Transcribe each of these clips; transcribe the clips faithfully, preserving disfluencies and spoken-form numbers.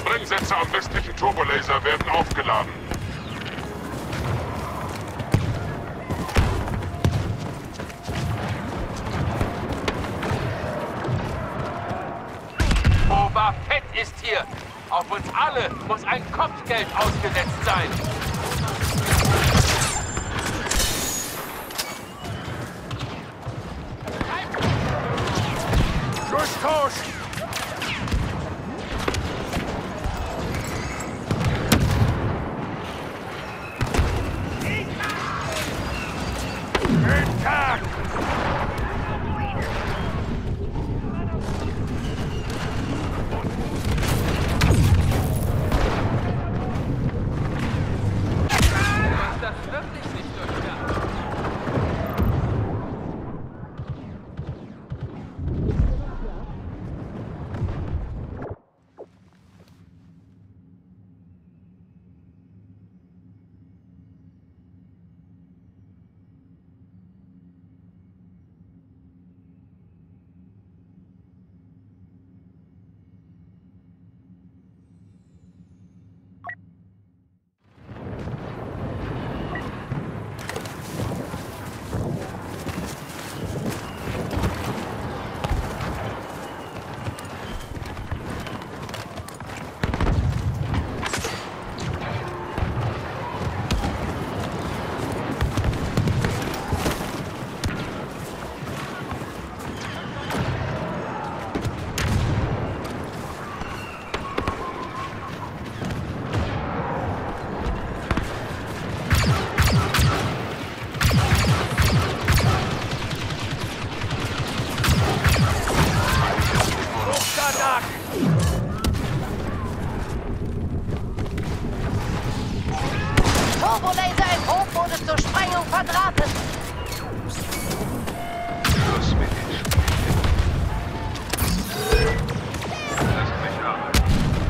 Sprengsätze am westlichen Turbolaser werden aufgeladen. Boba Fett ist hier. Auf uns alle muss ein Kopfgeld ausgesetzt sein. Durchkurs! Guten Tag! Das wirklich nicht durchdacht. Turbolaser im Hof wurde zur Sprengung verdrahtet. Schluss mit den Spielen. Lasst mich arbeiten.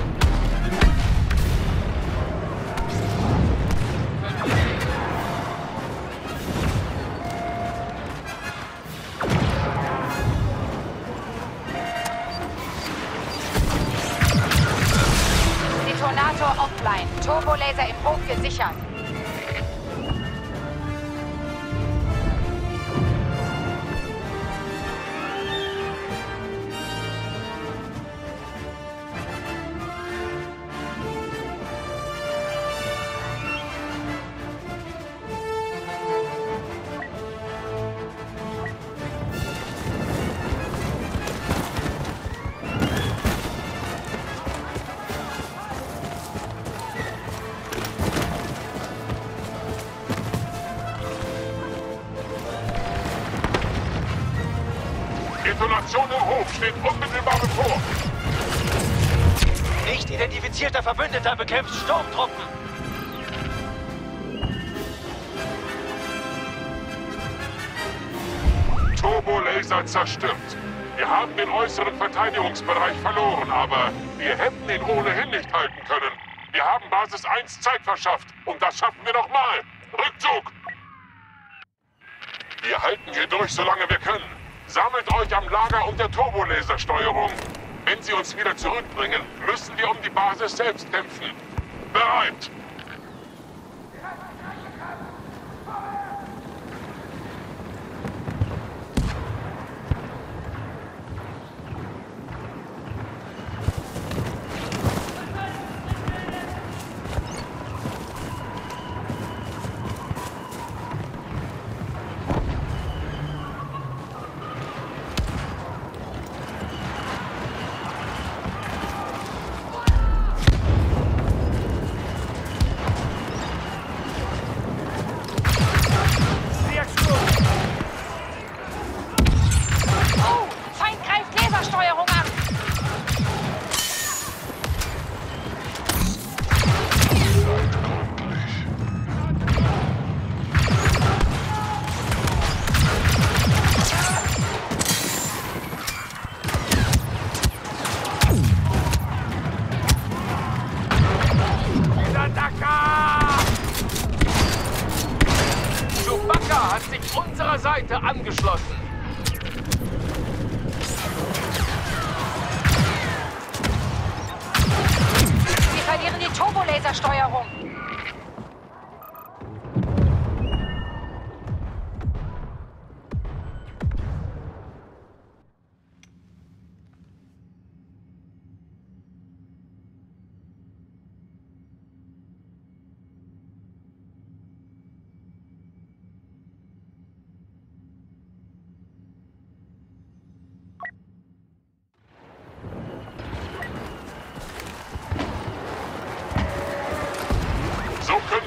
Detonator offline. Turbolaser im Hof gesichert. Detonation im Hof steht unmittelbar bevor. Nicht identifizierter Verbündeter bekämpft Sturmtruppen. Turbolaser zerstört. Wir haben den äußeren Verteidigungsbereich verloren, aber wir hätten ihn ohnehin nicht halten können. Wir haben Basis eins Zeit verschafft und das schaffen wir nochmal. Rückzug! Wir halten hier durch, solange wir können. Sammelt euch am Lager und der Turbolasersteuerung. Wenn sie uns wieder zurückbringen, müssen wir um die Basis selbst kämpfen. Bereit!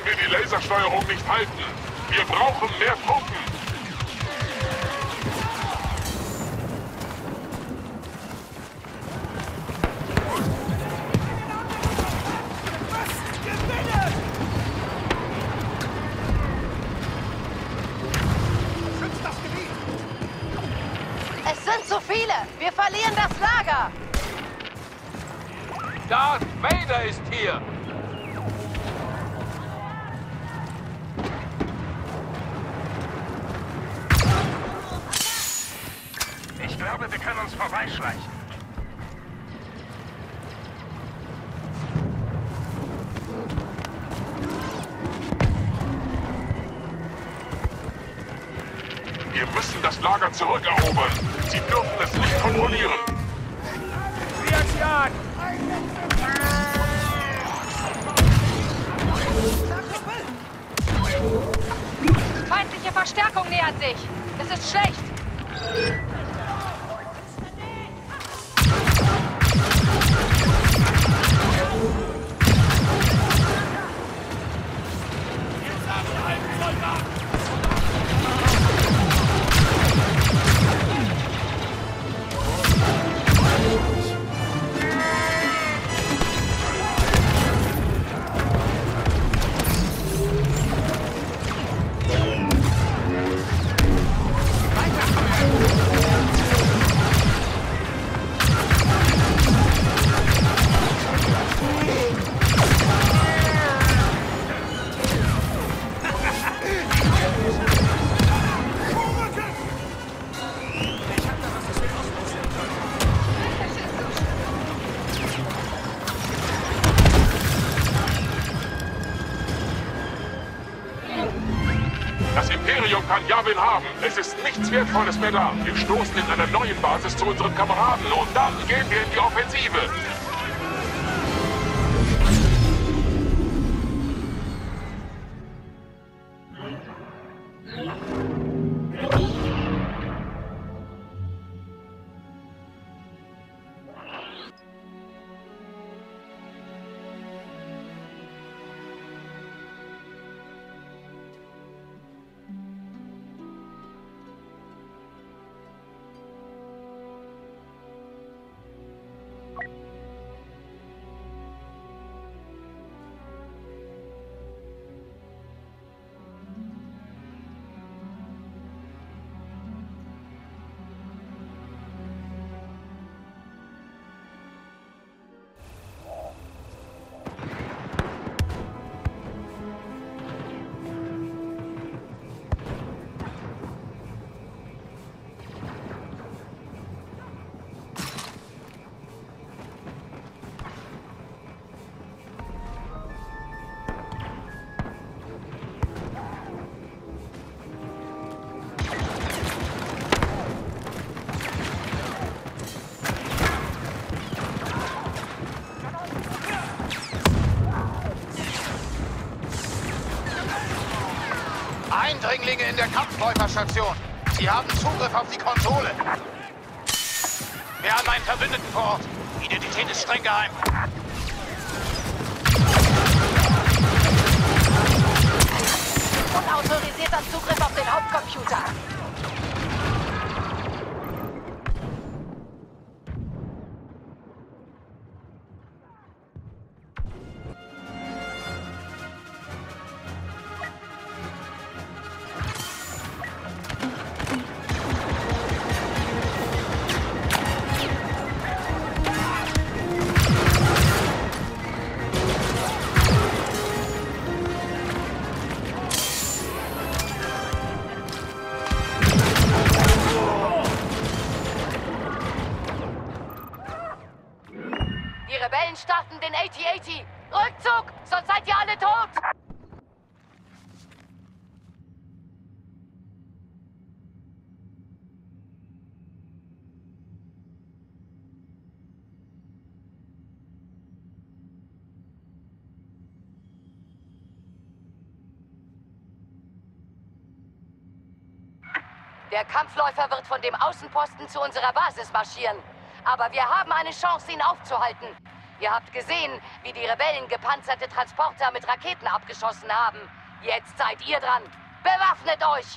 wir die Lasersteuerung nicht halten. Wir brauchen mehr Truppen. Es sind zu viele. Wir verlieren das Lager. Darth Vader ist hier. Ich glaube, wir können uns vorbeischleichen. Wir müssen das Lager zurückerobern. Sie dürfen es nicht kontrollieren. Reaktion! Feindliche Verstärkung nähert sich. Es ist schlecht. Das Imperium kann Yavin haben. Es ist nichts Wertvolles mehr da. Wir stoßen in einer neuen Basis zu unseren Kameraden und dann gehen wir in die Offensive. Eindringlinge in der Kampfläuferstation. Sie haben Zugriff auf die Konsole. Wir haben einen Verbündeten vor Ort. Identität ist streng geheim. Unautorisierter Zugriff auf den Hauptcomputer. Die Rebellen starten den A T A T. Rückzug, sonst seid ihr alle tot. Der Kampfläufer wird von dem Außenposten zu unserer Basis marschieren. Aber wir haben eine Chance, ihn aufzuhalten. Ihr habt gesehen, wie die Rebellen gepanzerte Transporter mit Raketen abgeschossen haben. Jetzt seid ihr dran. Bewaffnet euch!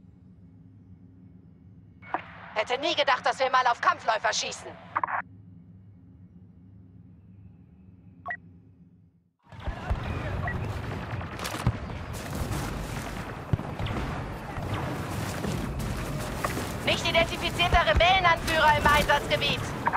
Hätte nie gedacht, dass wir mal auf Kampfläufer schießen. Nicht identifizierter Rebellenanführer im Einsatzgebiet.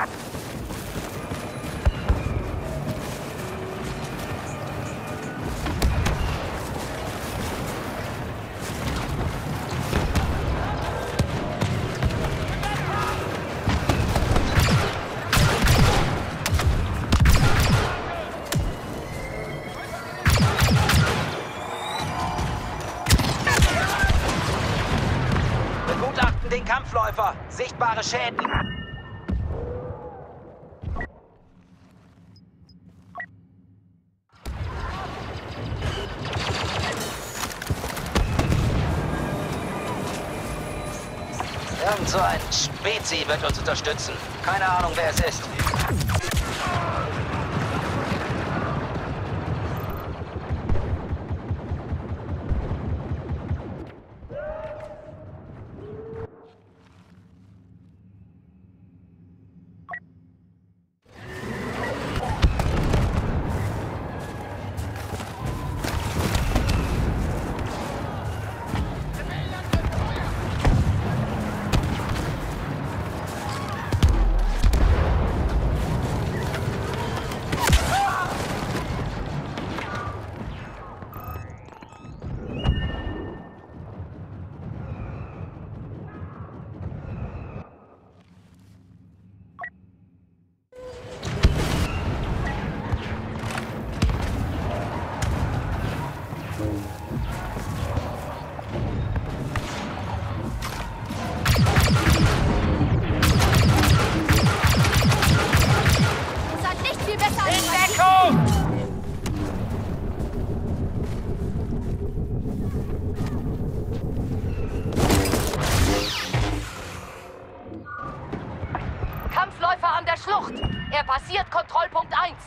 Den Kampfläufer. Sichtbare Schäden. Irgend so ein Spezi wird uns unterstützen. Keine Ahnung, wer es ist. Kampfläufer an der Schlucht. Er passiert Kontrollpunkt eins.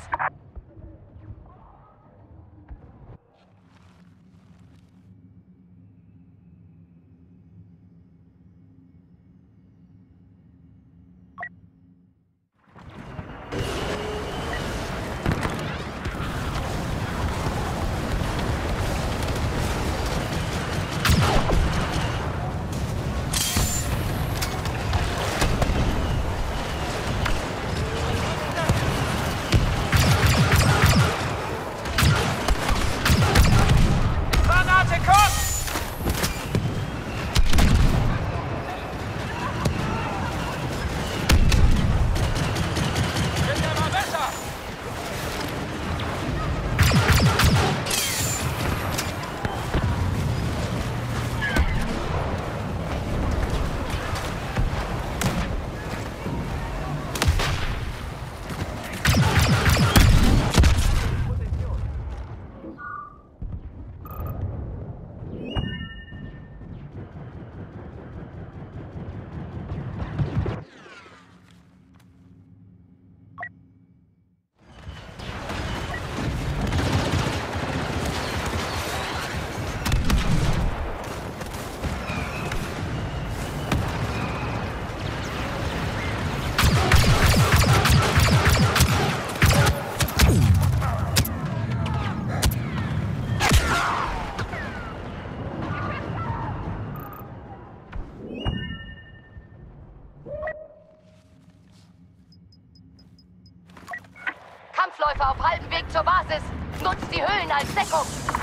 Kampfläufer auf halbem Weg zur Basis. Nutzt die Höhlen als Deckung.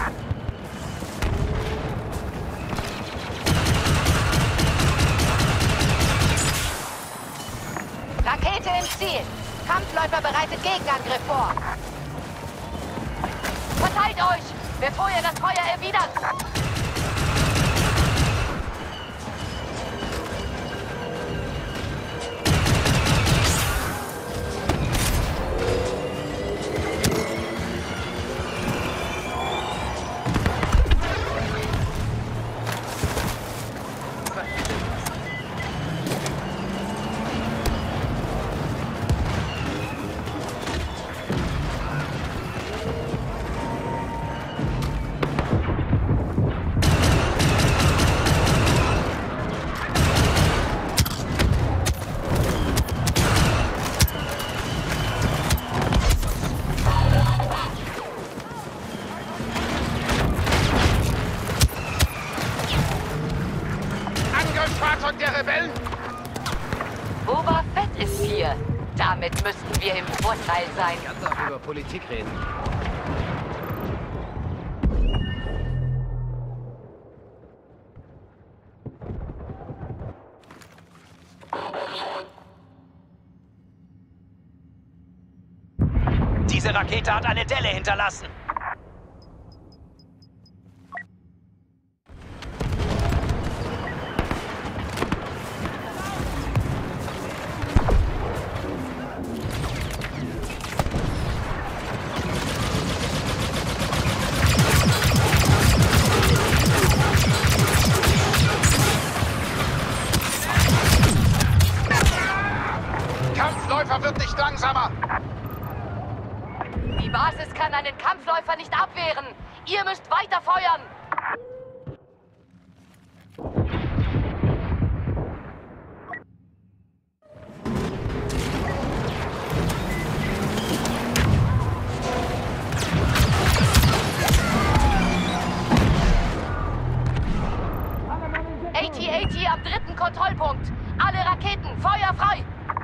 Rakete im Ziel. Kampfläufer bereitet Gegenangriff vor. Verteilt euch, bevor ihr das Feuer erwidert. müssten wir im Vorteil sein. Ganz auch über Politik reden. Diese Rakete hat eine Delle hinterlassen. Kampfläufer wird nicht langsamer. Die Basis kann einen Kampfläufer nicht abwehren. Ihr müsst weiter feuern. A T A T am dritten Kontrollpunkt. Alle Raketen, Feuer frei.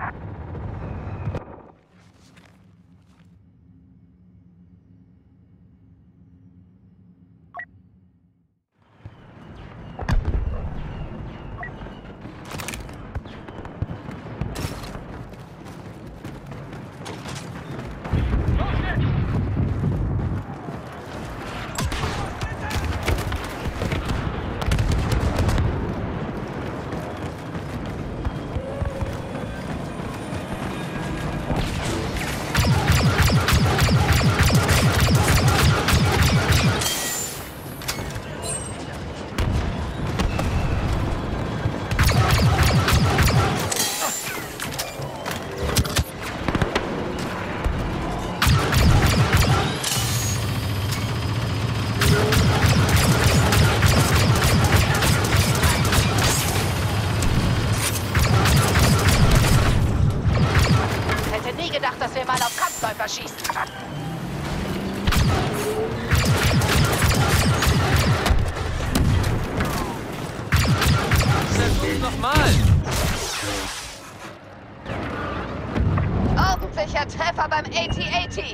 Dass wir mal auf Kampfläufer schießen. Nochmal! Ordentlicher Treffer beim A T A T.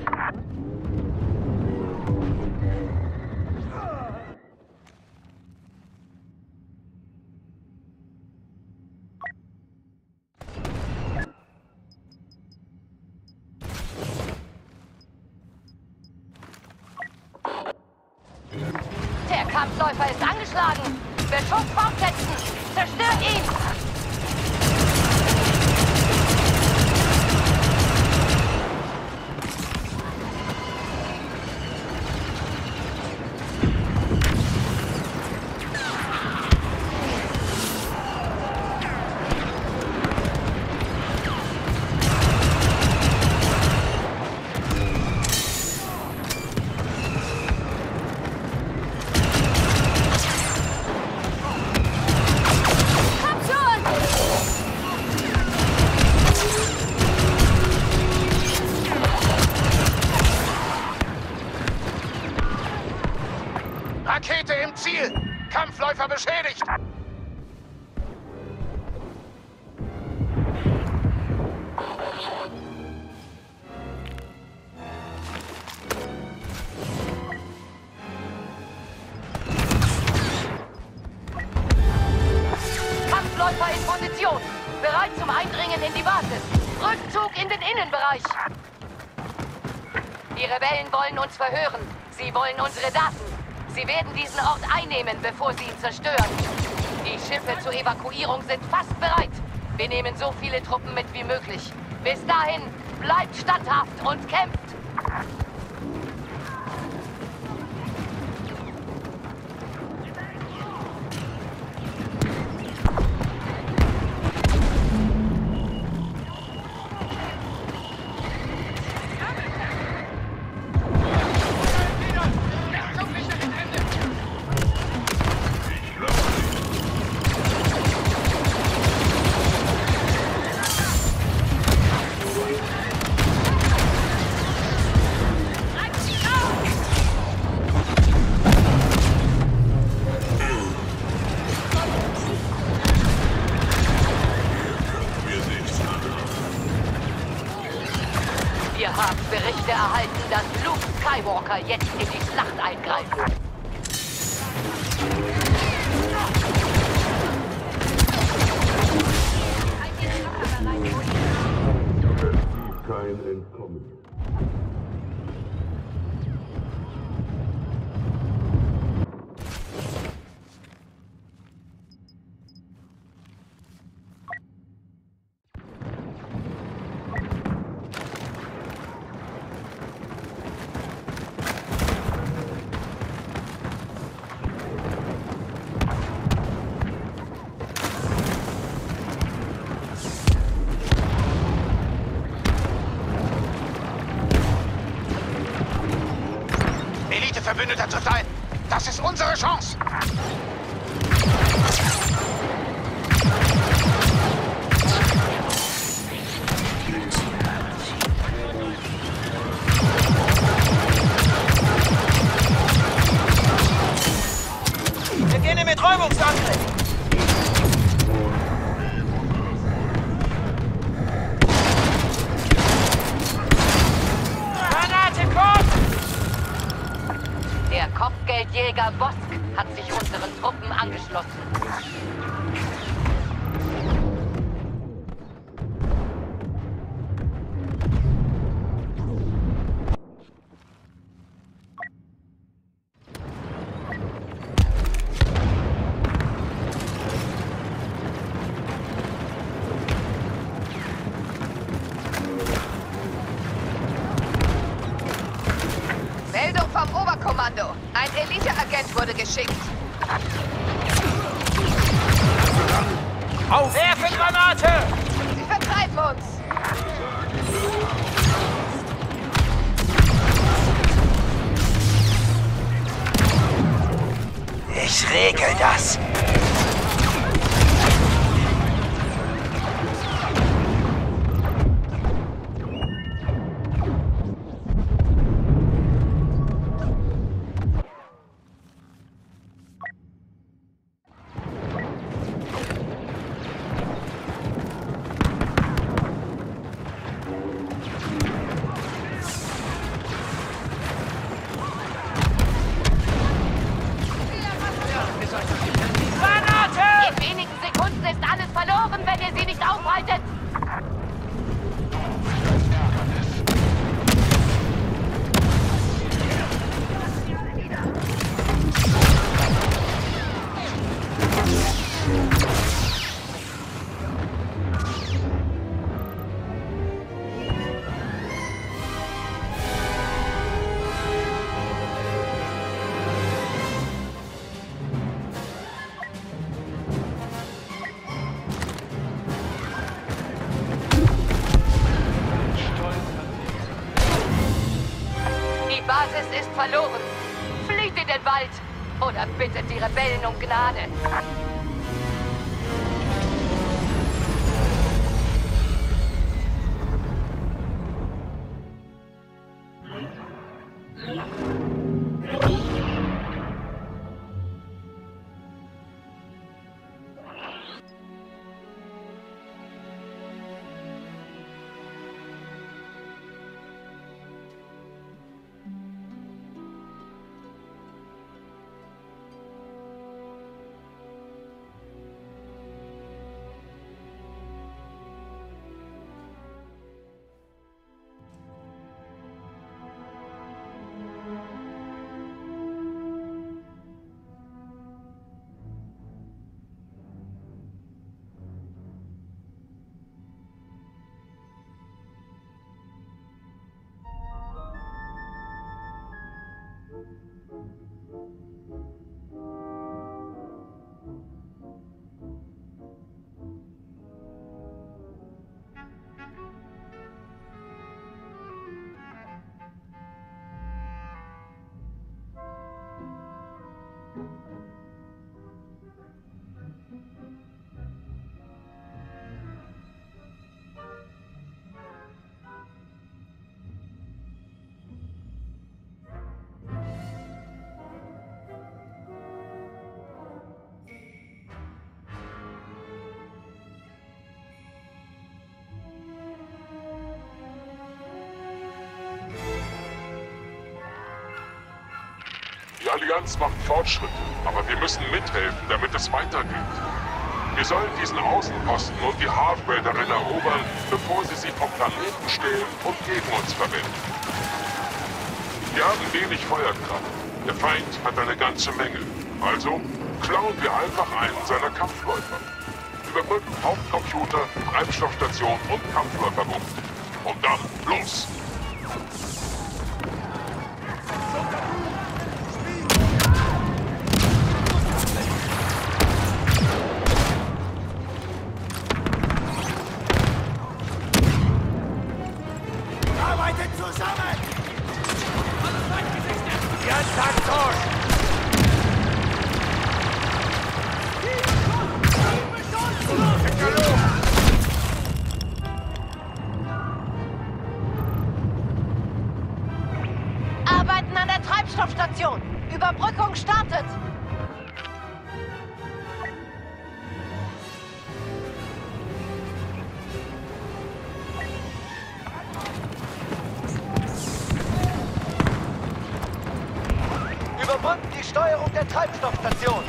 Der Kampfläufer ist angeschlagen. Beschuss fortsetzen. Zerstört ihn. Rakete im Ziel! Kampfläufer beschädigt! Kampfläufer in Position. Bereit zum Eindringen in die Basis. Rückzug in den Innenbereich. Die Rebellen wollen uns verhören. Sie wollen unsere Daten. Sie werden diesen Ort einnehmen, bevor sie ihn zerstören. Die Schiffe zur Evakuierung sind fast bereit. Wir nehmen so viele Truppen mit wie möglich. Bis dahin, bleibt standhaft und kämpft! Wir haben Berichte erhalten, dass Luke Skywalker jetzt in die Schlacht eingreift. Kein Entkommen. Verbündeter zu sein. Das ist unsere Chance. Wir gehen mit Räumungsangriff. Der Kopfgeldjäger Bosk hat sich unseren Truppen angeschlossen. Meldung vom Oberkommando. Ein Elite-Agent wurde geschickt. Auf! Werfe Granate! Sie vertreiben uns. Ich regel das. In wenigen Sekunden ist alles verloren, wenn ihr sie nicht aufhaltet. Die Basis ist verloren. Flieht in den Wald oder bittet die Rebellen um Gnade. Die Allianz macht Fortschritte, aber wir müssen mithelfen, damit es weitergeht. Wir sollen diesen Außenposten und die Hardware darin erobern, bevor sie sie vom Planeten stehlen und gegen uns verwenden. Wir haben wenig Feuerkraft. Der Feind hat eine ganze Menge. Also klauen wir einfach einen seiner Kampfläufer. Überbrücken Hauptcomputer, Treibstoffstation und Kampfläuferbund. Und dann los! Arbeitet zusammen! Jetzt Aktion! Arbeiten an der Treibstoffstation. Überbrückung startet. Überbrücken die Steuerung der Treibstoffstation.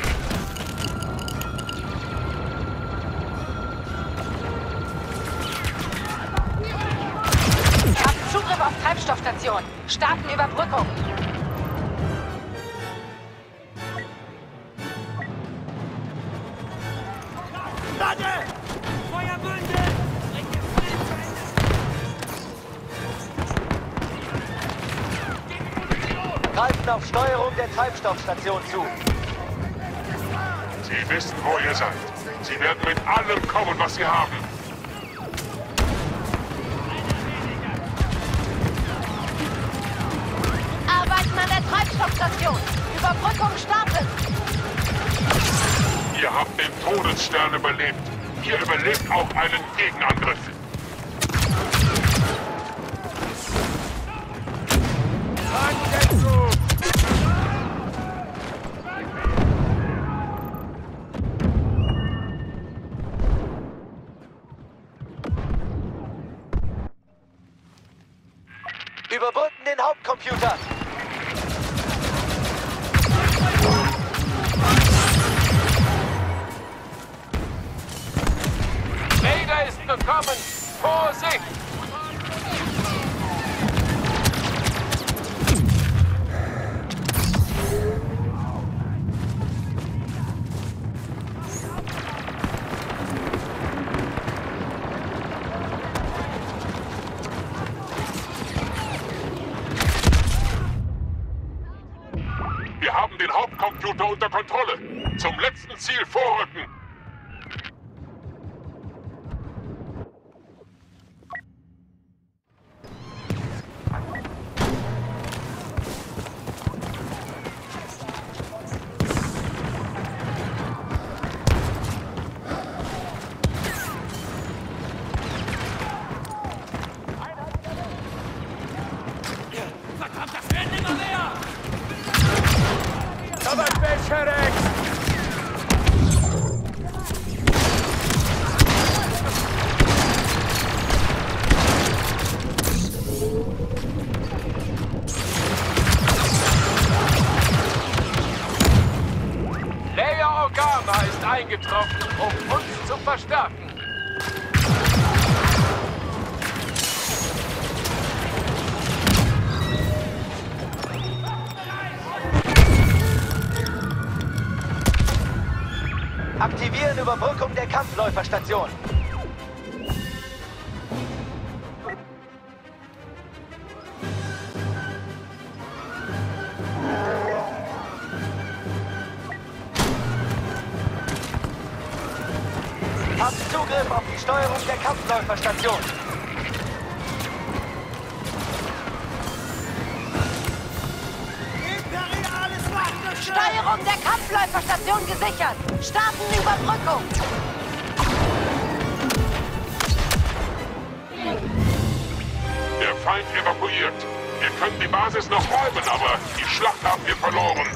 Habt Zugriff auf Treibstoffstation. Starten Überbrückung. Lade! Feuerbündel! Greifen auf Steuerung der Treibstoffstation zu. Sie wissen, wo ihr seid. Sie werden mit allem kommen, was sie haben. Arbeiten an der Treibstoffstation. Überbrückung startet. Ihr habt den Todesstern überlebt. Ihr überlebt auch einen Gegenangriff. Überbrücken den Hauptcomputer. Vader ist gekommen! Vorsicht! Wir haben den Hauptcomputer unter Kontrolle. Zum letzten Ziel vorrücken. Verdammt, das werden immer mehr! Covered Bescherex! Leia Organa ist eingetroffen, um uns zu verstärken. Aktivieren Überbrückung der Kampfläuferstation. Habt Zugriff auf die Steuerung der Kampfläuferstation. Imperiales Waffenschiff! Steuerung der Kampfläuferstation gesichert. Starten Überbrückung. Der Feind evakuiert. Wir können die Basis noch räumen, aber die Schlacht haben wir verloren.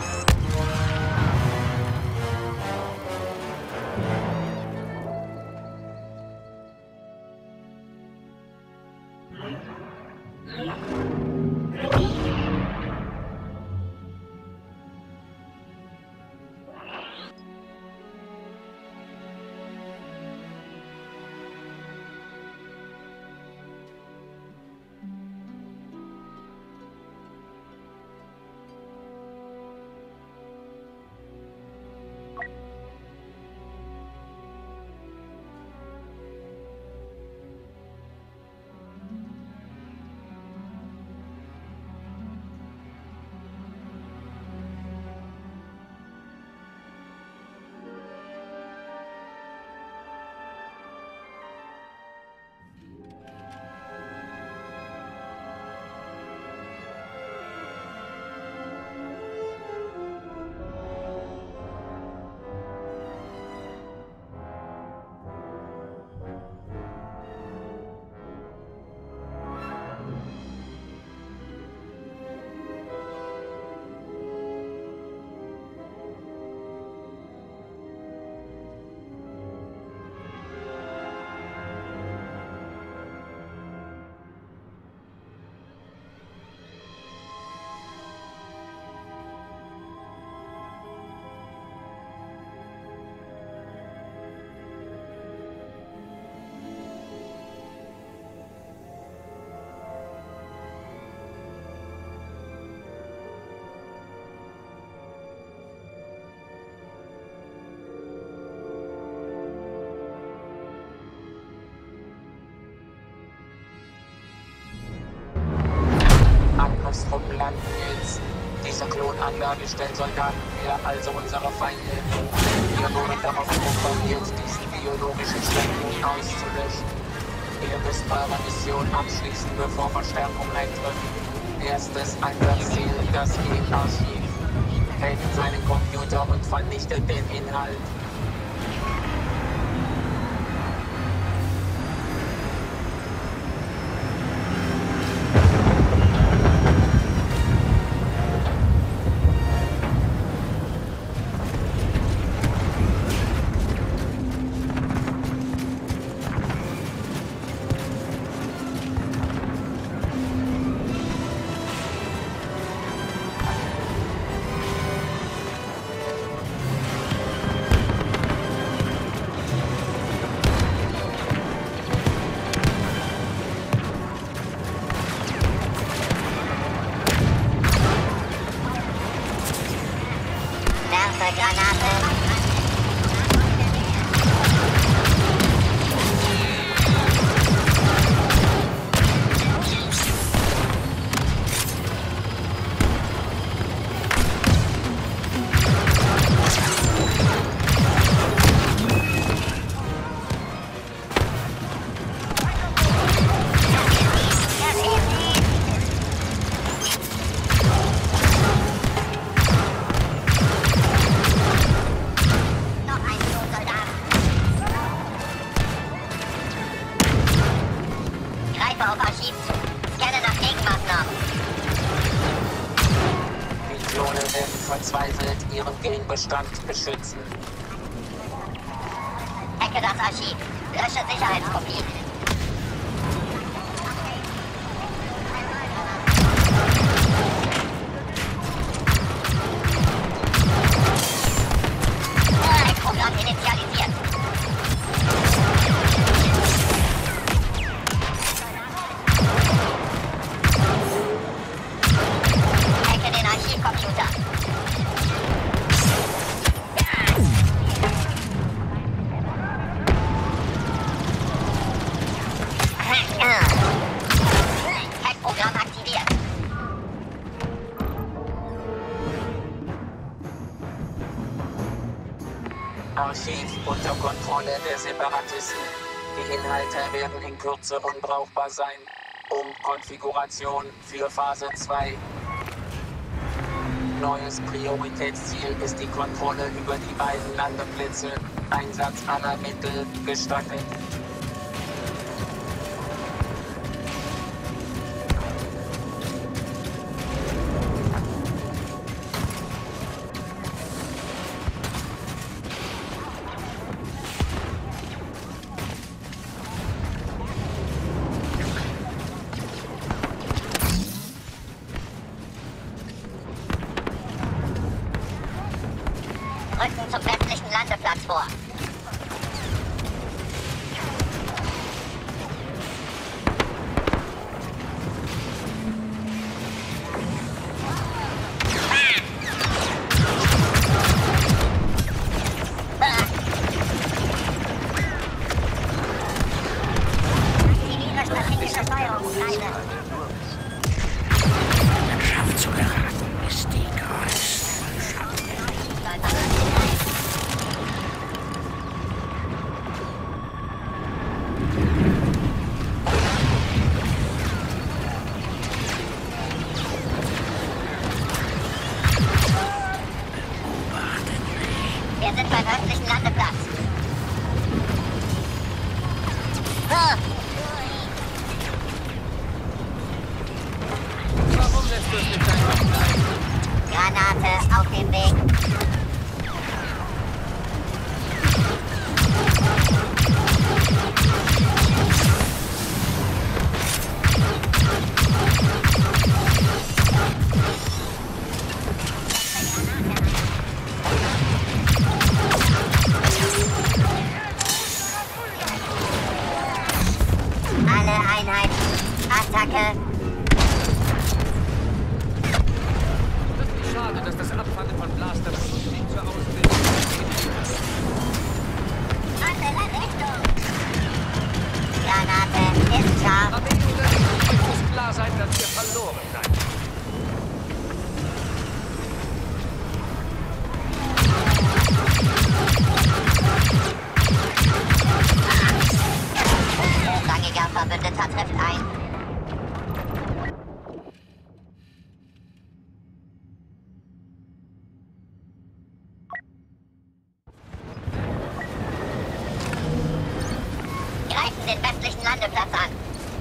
Verteidigungstruppen landen jetzt. Diese Klonanlage stellt Soldaten her, also unsere Feinde. Wir wurden darauf programmiert, diesen biologischen Schwerpunkt auszulöschen. Ihr müsst eure Mission abschließen, bevor Verstärkung eintrifft. Erstes Einsatzziel, das G-Archiv. Hackt seinen Computer und vernichtet den Inhalt. Verzweifelt ihren Genbestand beschützen. Hacke das Archiv. Lösche Sicherheitskopien. Hackprogramm initialisiert. Hacke den Archivcomputer. Hackprogramm aktiviert. Archiv unter Kontrolle der Separatisten. Die Inhalte werden in Kürze unbrauchbar sein. Umkonfiguration für Phase zwei. Neues Prioritätsziel ist die Kontrolle über die beiden Landeplätze. Einsatz aller Mittel gestattet. Rücken zum westlichen Landeplatz vor. Aktiviere strategische Steuerungskreise. Schaft zu geraten ist die größte Schande. Wir sind beim östlichen Landeplatz. Ah. Warum lässt du es nicht einfach bleiben? Granate auf dem Weg. Alle Einheiten. Attacke. Wirklich schade, dass das Abfangen von Blastern östlichen Landeplatz an.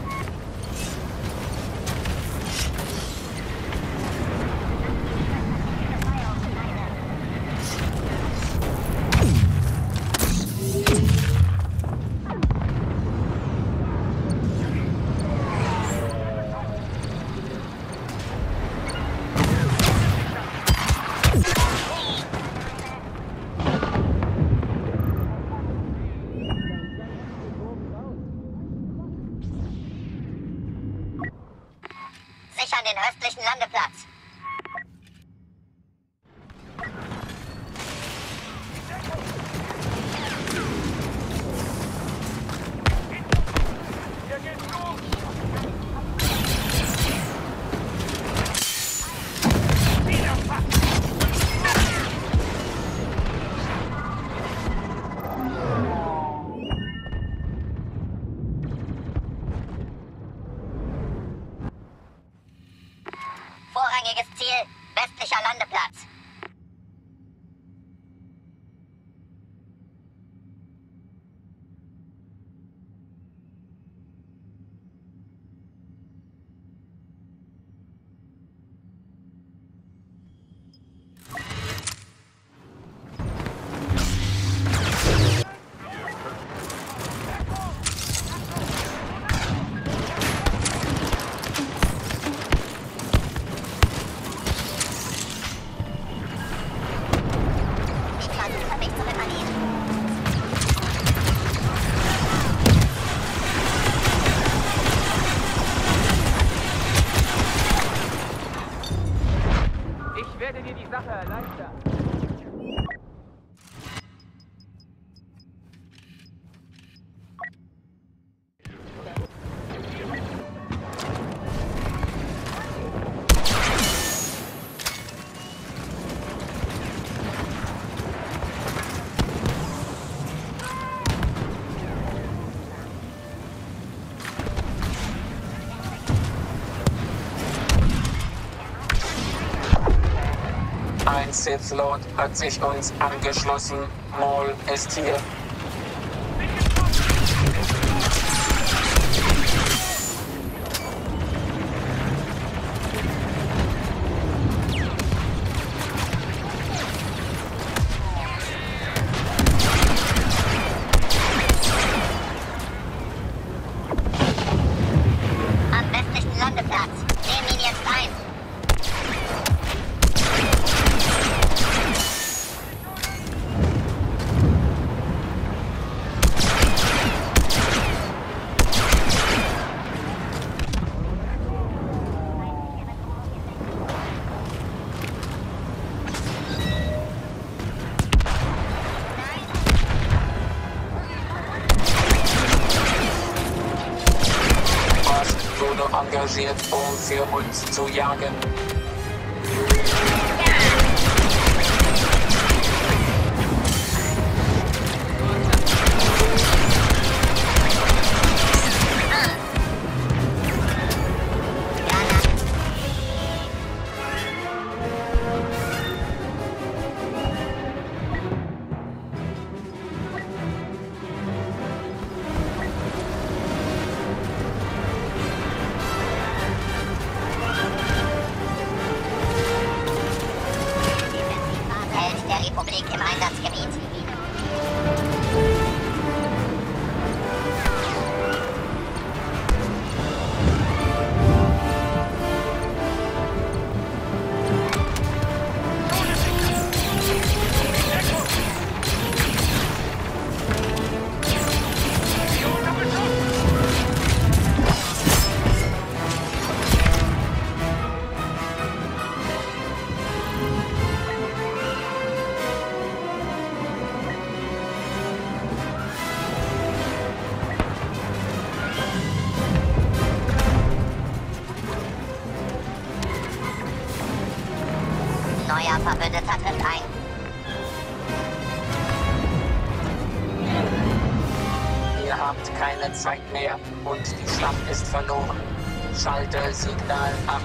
Sichern den östlichen Landeplatz. Vorrangiges Ziel, westlicher Landeplatz. Ich werde dir die Sache erleichtern. Ein Sith Lord hat sich uns angeschlossen. Maul ist hier. Am westlichen Landeplatz. Nehmen ihn jetzt ein. Wurde engagiert, um für uns zu jagen. Der Republik im Einsatzgebiet. Neuer Verbündeter trifft ein. Ihr habt keine Zeit mehr und die Schlacht ist verloren. Schalte Signal ab.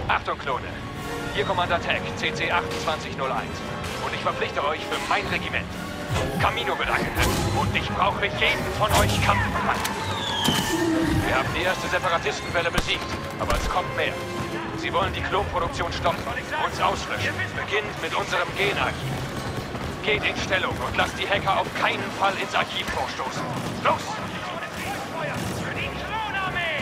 Achtung, Klone. Hier Commander Tech, C C achtundzwanzig null eins. Und ich verpflichte euch für mein Regiment. Camino wird angegriffen und ich brauche jeden von euch kampfbereit. Wir haben die erste Separatistenwelle besiegt, aber es kommt mehr. Sie wollen die Klonproduktion stoppen, uns auslöschen, beginnend mit unserem Genarchiv. Geht in Stellung und lasst die Hacker auf keinen Fall ins Archiv vorstoßen. Los! Für die Klonarmee!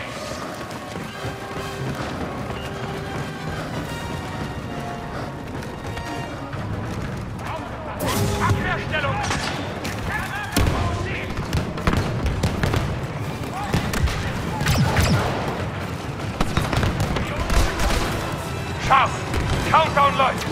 Abwehrstellung! Scharf! Countdown läuft!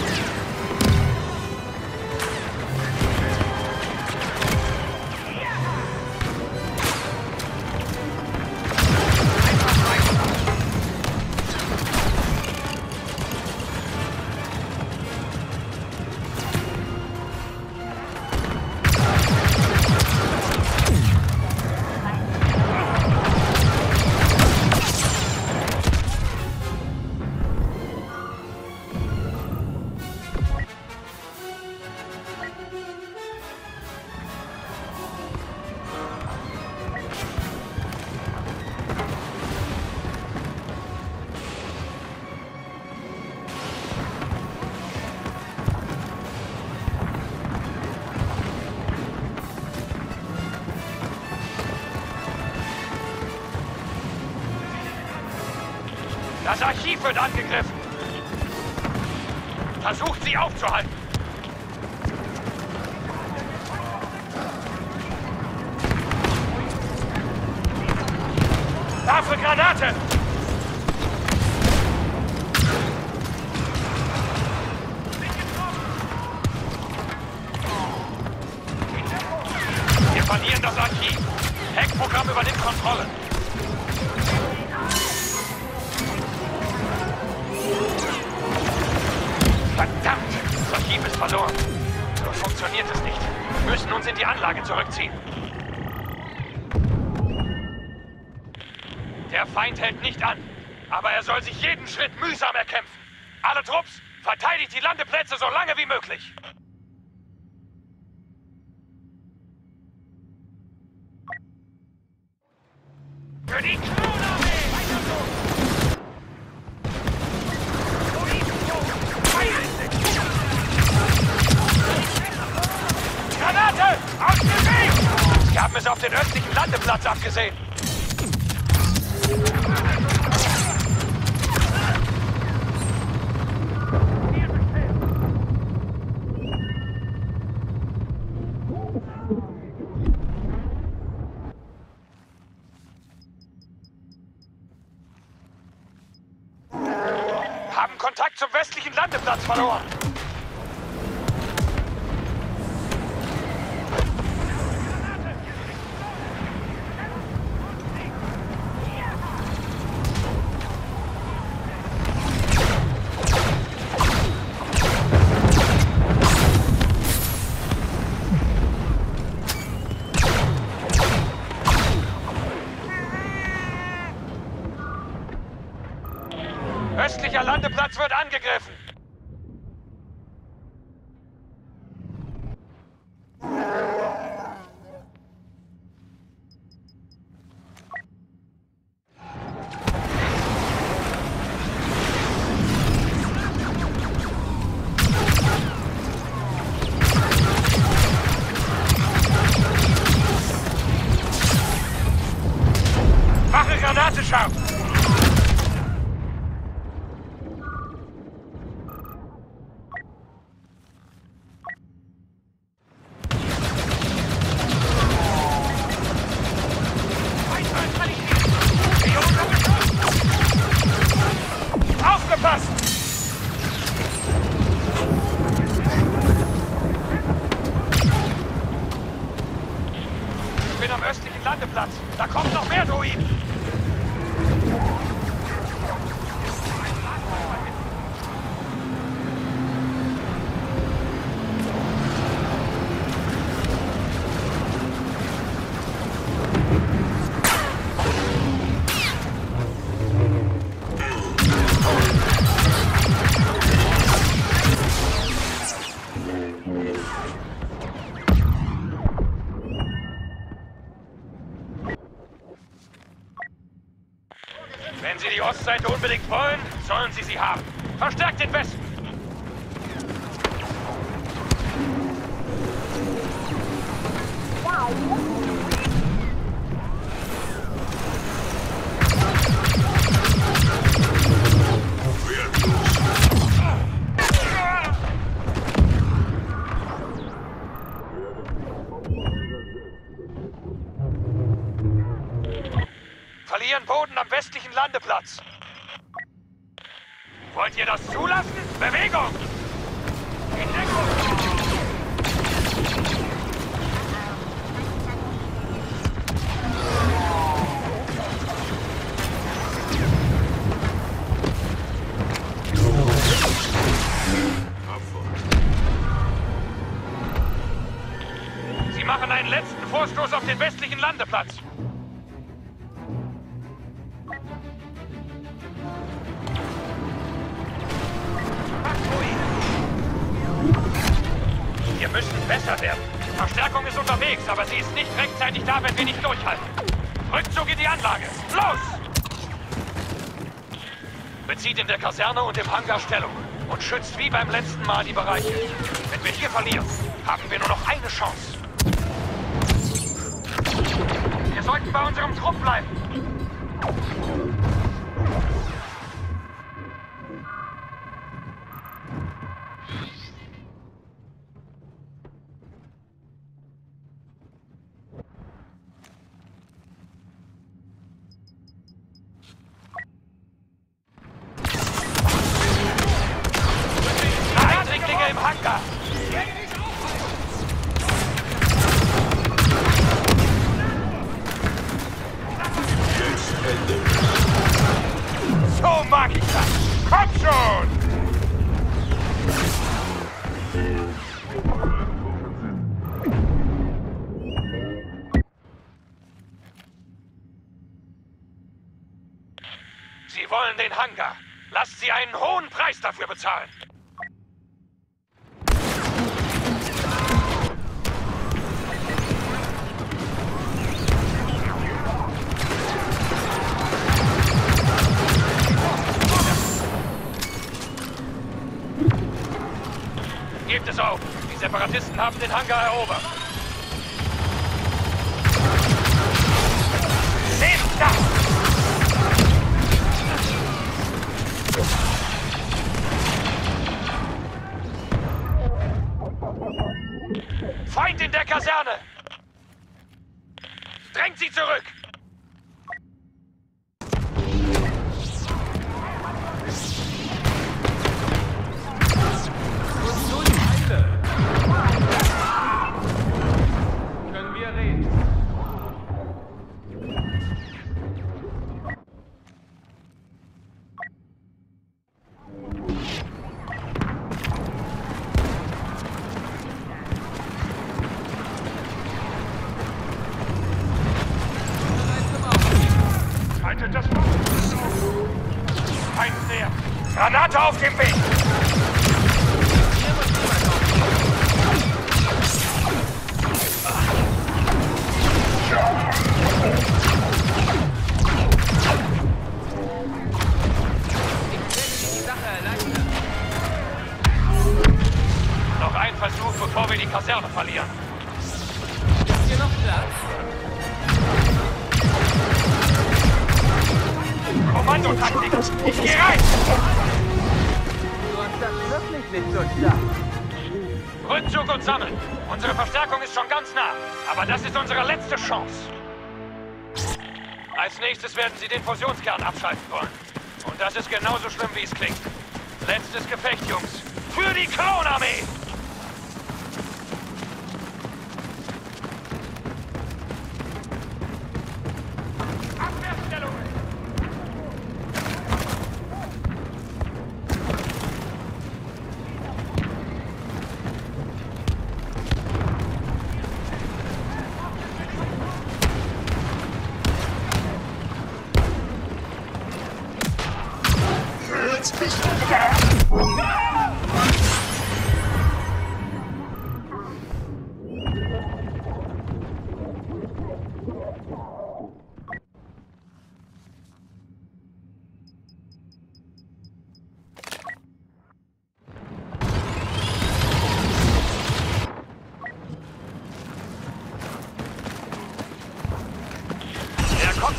Das Archiv wird angegriffen. Versucht, sie aufzuhalten. Dafür Granate! Wir verlieren das Archiv. Hackprogramm übernimmt Kontrolle. Verdammt! Das Archiv ist verloren. So funktioniert es nicht. Wir müssen uns in die Anlage zurückziehen. Der Feind hält nicht an, aber er soll sich jeden Schritt mühsam erkämpfen. Alle Trupps, verteidigt die Landeplätze so lange wie möglich. Für die Klonarmee! Weiter so! Granate! Aus dem Weg! Sie haben es auf den östlichen Landeplatz abgesehen. Haben Kontakt zum westlichen Landeplatz verloren. Östlicher Landeplatz wird angegriffen. Mache Granate scharf! Aufgepasst! Ich bin am östlichen Landeplatz. Da kommt noch mehr Druiden. Wenn Sie die Ostseite unbedingt wollen, sollen Sie sie haben. Verstärkt den Westen! Verlieren Boden am westlichen Landeplatz. Wollt ihr das zulassen? Bewegung! In Deckung! Sie machen einen letzten Vorstoß auf den westlichen Landeplatz. Wir müssen besser werden. Verstärkung ist unterwegs, aber sie ist nicht rechtzeitig da, wenn wir nicht durchhalten. Rückzug in die Anlage. Los! Bezieht in der Kaserne und im Hangar Stellung und schützt wie beim letzten Mal die Bereiche. Wenn wir hier verlieren, haben wir nur noch eine Chance. Wir sollten bei unserem Trupp bleiben. Im Hangar! So mag ich das! Komm schon! Sie wollen den Hangar. Lasst sie einen hohen Preis dafür bezahlen. Gebt es auf! Die Separatisten haben den Hangar erobert. Seht das! Feind in der Kaserne! Drängt sie zurück! Haltet das Feuer! Feind näher! Granate auf dem Weg! Noch ein Versuch, bevor wir die Kaserne verlieren. Ist hier noch Platz? Kommandotaktik! Ich geh rein! Du hast das wirklich nicht durchdacht. Rückzug und sammeln! Unsere Verstärkung ist schon ganz nah, aber das ist unsere letzte Chance. Als nächstes werden sie den Fusionskern abschalten wollen. Und das ist genauso schlimm, wie es klingt. Letztes Gefecht, Jungs! Für die Klonarmee! Abwehrstellungen!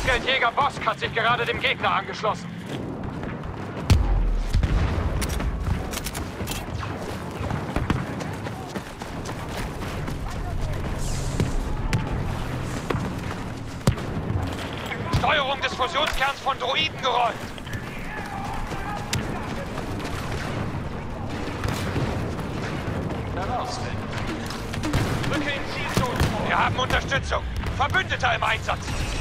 Kopfgeldjäger Bosk hat sich gerade dem Gegner angeschlossen. Steuerung des Fusionskerns von Droiden geräumt. Rücke in Zielzone. Wir haben Unterstützung. Verbündeter im Einsatz.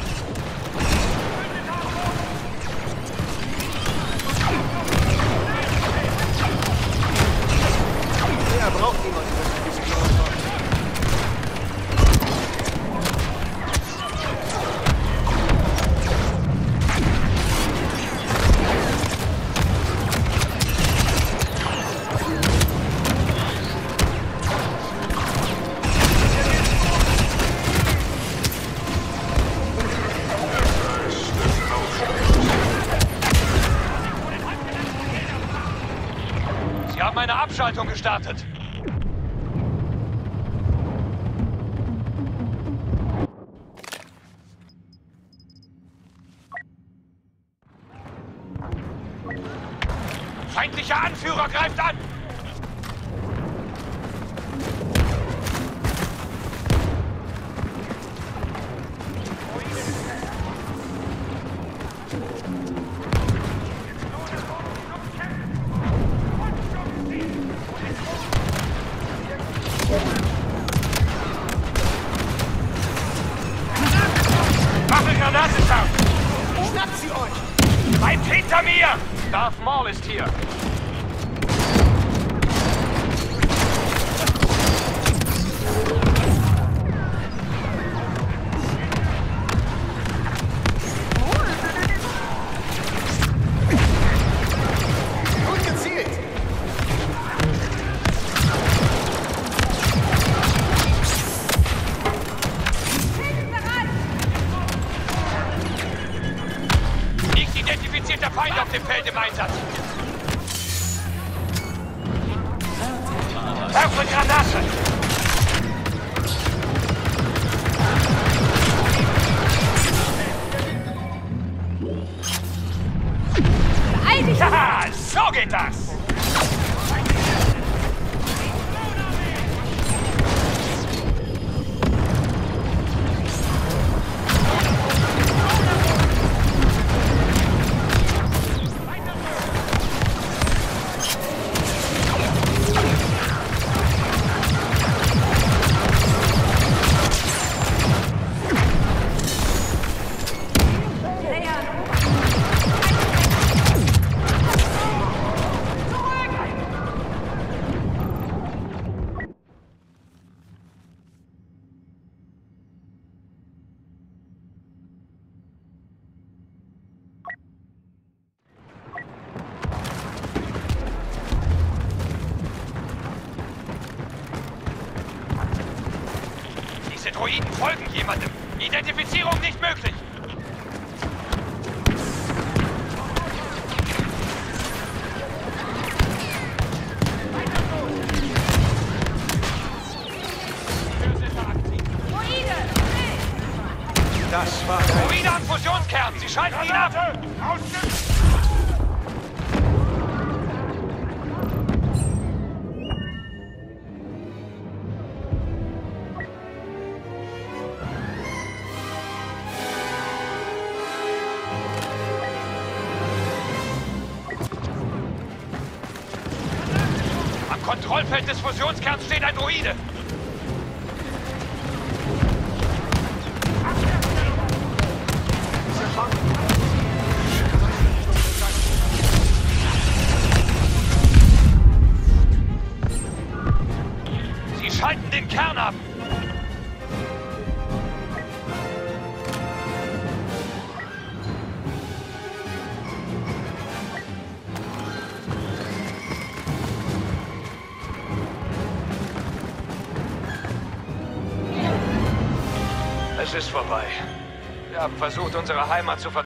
Er braucht niemanden. Sie haben eine Abschaltung gestartet. Feindlicher Anführer greift an! Granatenschaft! Schnappt sie euch! Bleibt hinter mir! Darth Maul ist hier. Gut gezielt! Identifizierter Feind auf dem Feld im Einsatz. Werfe Granate! Ja, so geht das! Diese Droiden folgen jemandem. Identifizierung nicht möglich. Das war Droide am Fusionskern. Sie schalten ihn ab. Am Kontrollfeld des Fusionskerns steht ein Droide. Sie schalten den Kern ab. Es ist vorbei. Wir haben versucht, unsere Heimat zu verteidigen.